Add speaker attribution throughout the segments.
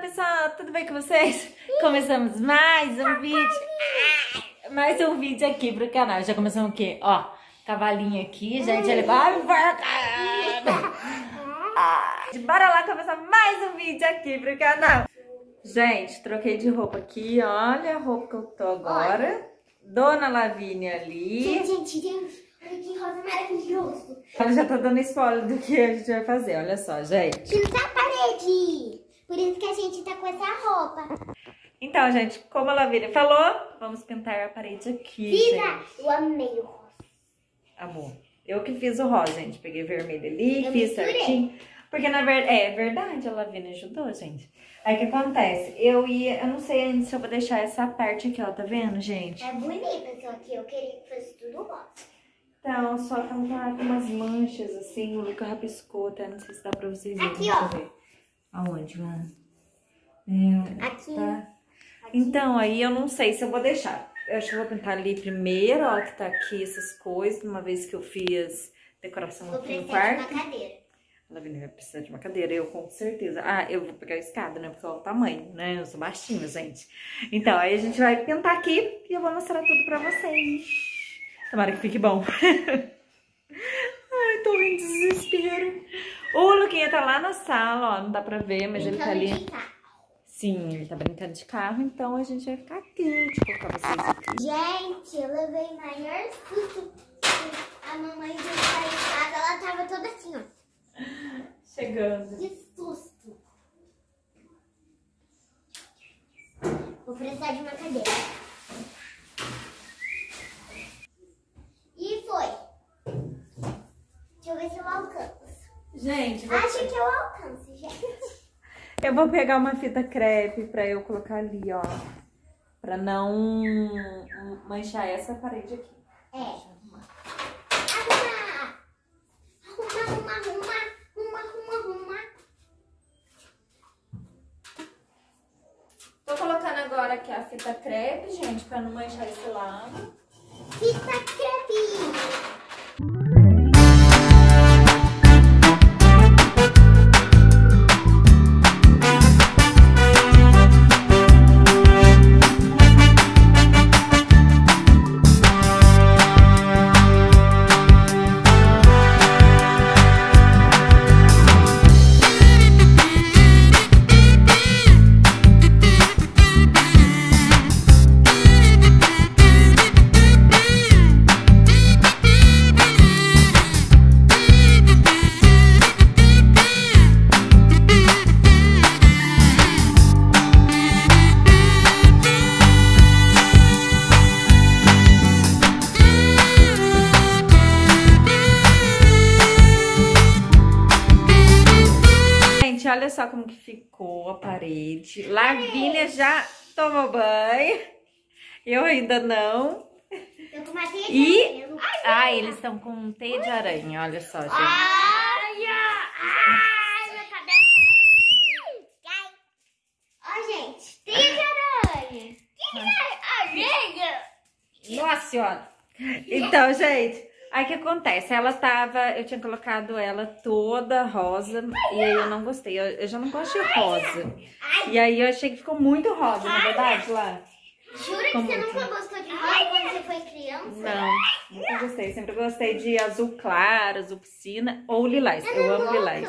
Speaker 1: pessoal, tudo bem com vocês? Começamos mais um vídeo aqui pro canal. Já começamos o quê? Ó, cavalinho aqui, gente, ele vai... Bora lá começar mais um vídeo aqui pro canal. Gente, troquei de roupa aqui, olha a roupa que eu tô agora. Dona Lavínia ali.
Speaker 2: Gente, olha que rosa maravilhoso.
Speaker 1: Ela já tá dando spoiler do que a gente vai fazer, olha só, gente.
Speaker 2: Pintar a parede. Por isso que a gente tá com essa roupa.
Speaker 1: Então, gente, como a Lavínia falou, vamos pintar a parede aqui,
Speaker 2: Viva! Eu amei o rosa.
Speaker 1: Amor, eu que fiz o rosa, gente. Peguei vermelho ali,
Speaker 2: Eu
Speaker 1: fiz
Speaker 2: misturei.
Speaker 1: certinho. Porque na verdade, é verdade, a Lavínia ajudou, gente. Aí o que acontece? Eu não sei ainda se eu vou deixar essa parte aqui, ó, tá vendo, gente?
Speaker 2: É bonita, só que eu queria que fosse tudo rosa.
Speaker 1: Então, só que ela tá com umas manchas, assim, o Luca rabiscou, até não sei se dá pra vocês verem.
Speaker 2: Aqui,
Speaker 1: deixa
Speaker 2: ó.
Speaker 1: eu ver. Aonde, mano?
Speaker 2: Aqui.
Speaker 1: Tá. Então, aí eu não sei se eu vou deixar. Eu acho que eu vou pintar ali primeiro, ó, que tá aqui essas coisas, uma vez que eu fiz decoração
Speaker 2: Vou
Speaker 1: aqui no
Speaker 2: precisar de
Speaker 1: quarto.
Speaker 2: uma cadeira.
Speaker 1: A Lavínia vai precisar de uma cadeira, eu com certeza. Ah, eu vou pegar a escada, né? Porque é o tamanho, né? Eu sou baixinha, gente. Então, aí a gente vai pintar aqui e eu vou mostrar tudo pra vocês. Tomara que fique bom. Ai, tô em desespero. O Luquinha tá lá na sala, ó. Não dá pra ver, mas ele tá ali.
Speaker 2: Brincando de carro.
Speaker 1: Sim, ele tá brincando de carro, então a gente vai ficar aqui. Deixa eu colocar vocês aqui.
Speaker 2: Gente, eu levei o maior susto. A mamãe veio sair de casa, ela tava toda assim, ó.
Speaker 1: Chegando.
Speaker 2: De susto. Vou precisar de uma cadeira. E foi. Deixa eu ver se eu alcanço.
Speaker 1: Gente,
Speaker 2: Acho que eu alcanço, gente.
Speaker 1: eu vou pegar uma fita crepe pra eu colocar ali, ó. Pra não manchar essa parede aqui.
Speaker 2: É. Arruma. Arruma.
Speaker 1: Tô colocando agora aqui a fita crepe, gente, pra não manchar esse lado.
Speaker 2: Fita crepe.
Speaker 1: Olha só como que ficou a parede. Lavínia já tomou banho. Eu ainda não.
Speaker 2: Tô com uma teia de
Speaker 1: E...
Speaker 2: aranha.
Speaker 1: Ai, eles estão com teia de aranha. Olha só, gente.
Speaker 2: Ai, meu cabelo. Ó, gente, teia de aranha. Aranha.
Speaker 1: Nossa senhora. Então, gente, aí o que acontece? Eu tinha colocado ela toda rosa e aí eu não gostei. Eu já não gosto de rosa. E aí eu achei que ficou muito rosa, na verdade, lá.
Speaker 2: Jura que você nunca gostou de rosa quando você foi criança?
Speaker 1: Não, nunca gostei. Sempre gostei de azul claro, azul piscina ou lilás. Eu amo lilás.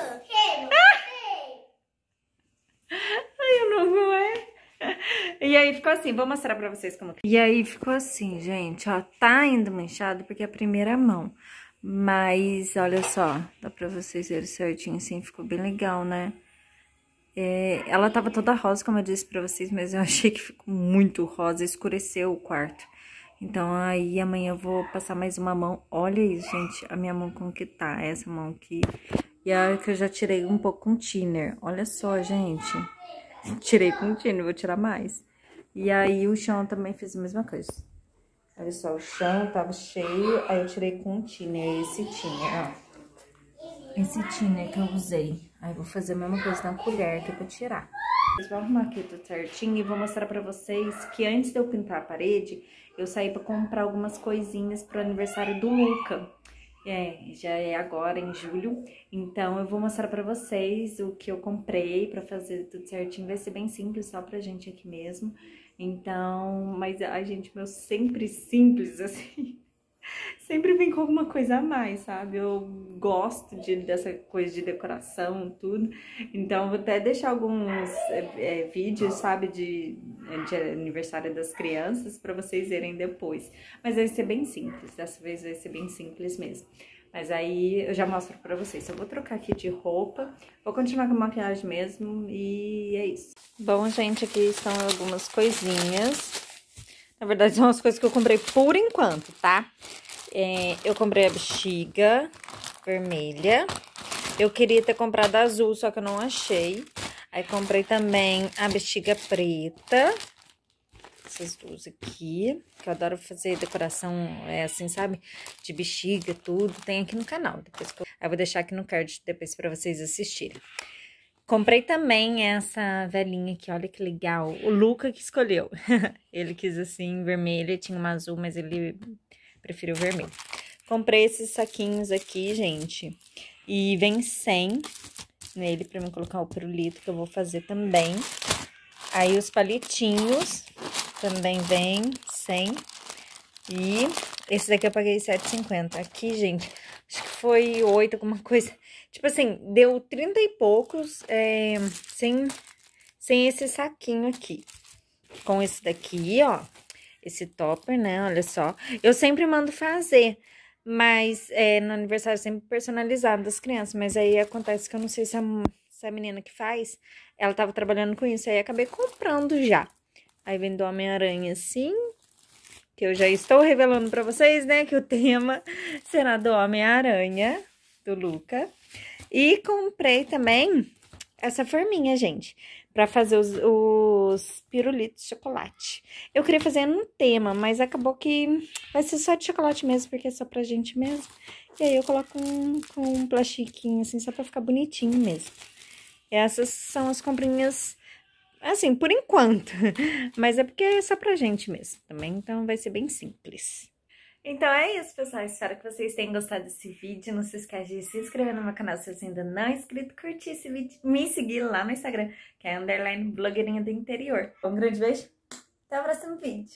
Speaker 1: Ai, eu não vou, E aí ficou assim, vou mostrar pra vocês como... E aí ficou assim, gente, ó, tá ainda manchado porque é a primeira mão. Mas, olha só, dá pra vocês verem certinho assim, ficou bem legal, né? Ela tava toda rosa, como eu disse pra vocês, mas eu achei que ficou muito rosa, escureceu o quarto. Então, aí amanhã eu vou passar mais uma mão. Olha isso, gente, a minha mão como que tá, essa mão aqui. E a que eu já tirei um pouco com thinner. Olha só, gente. Tirei com thinner, vou tirar mais. E aí o chão também fiz a mesma coisa. Olha só, o chão tava cheio, aí eu tirei com thinner, esse thinner, ó. Esse thinner que eu usei. Aí eu vou fazer a mesma coisa na colher aqui pra tirar. Eu vou arrumar aqui tudo certinho e vou mostrar pra vocês que antes de eu pintar a parede, eu saí pra comprar algumas coisinhas pro aniversário do Luca. Já é agora, em julho. Então, eu vou mostrar pra vocês o que eu comprei pra fazer tudo certinho. Vai ser bem simples, só pra gente aqui mesmo. Então, mas, ai, gente, meu sempre simples, assim. Sempre vem com alguma coisa a mais, sabe? Eu gosto dessa coisa de decoração, tudo. Então, vou até deixar alguns vídeos, sabe, de aniversário das crianças para vocês verem depois. Mas vai ser bem simples, dessa vez vai ser bem simples mesmo. Mas aí eu já mostro pra vocês. Eu vou trocar aqui de roupa, vou continuar com a maquiagem mesmo e é isso. Bom, gente, aqui estão algumas coisinhas. Na verdade, são as coisas que eu comprei por enquanto, tá? Eu comprei a bexiga vermelha. Eu queria ter comprado azul, só que eu não achei. Aí comprei também a bexiga preta. Essas duas aqui, que eu adoro fazer decoração, assim, sabe? De bexiga, tudo. Tem aqui no canal. Depois eu vou deixar aqui no card depois pra vocês assistirem. Comprei também essa velhinha aqui, olha que legal. O Luca que escolheu. Ele quis assim, vermelho, tinha uma azul, mas ele preferiu vermelho. Comprei esses saquinhos aqui, gente. E vem 100 nele pra mim colocar o pirulito, que eu vou fazer também. Aí os palitinhos também vem 100. E esse daqui eu paguei R$7,50. Aqui, gente, acho que foi 8, alguma coisa. Tipo assim, deu 30 e poucos sem esse saquinho aqui. Com esse daqui, ó. Esse topper, né? Olha só. Eu sempre mando fazer, mas no aniversário sempre personalizado das crianças. Mas aí acontece que eu não sei se a menina que faz, ela tava trabalhando com isso. Aí acabei comprando já. Aí vem do Homem-Aranha assim, que eu já estou revelando pra vocês, né? Que o tema será do Homem-Aranha, do Luca. E comprei também essa forminha, gente, pra fazer os pirulitos de chocolate. Eu queria fazer num tema, mas acabou que vai ser só de chocolate mesmo, porque é só pra gente mesmo. E aí eu coloco com um plastiquinho, assim, só pra ficar bonitinho mesmo. Essas são as comprinhas, assim, por enquanto. Mas é porque é só pra gente mesmo também, então vai ser bem simples. Então é isso, pessoal. Espero que vocês tenham gostado desse vídeo. Não se esquece de se inscrever no meu canal se você ainda não é inscrito, curtir esse vídeo, me seguir lá no Instagram, que é _blogueirinha do interior. Um grande beijo, até o próximo vídeo.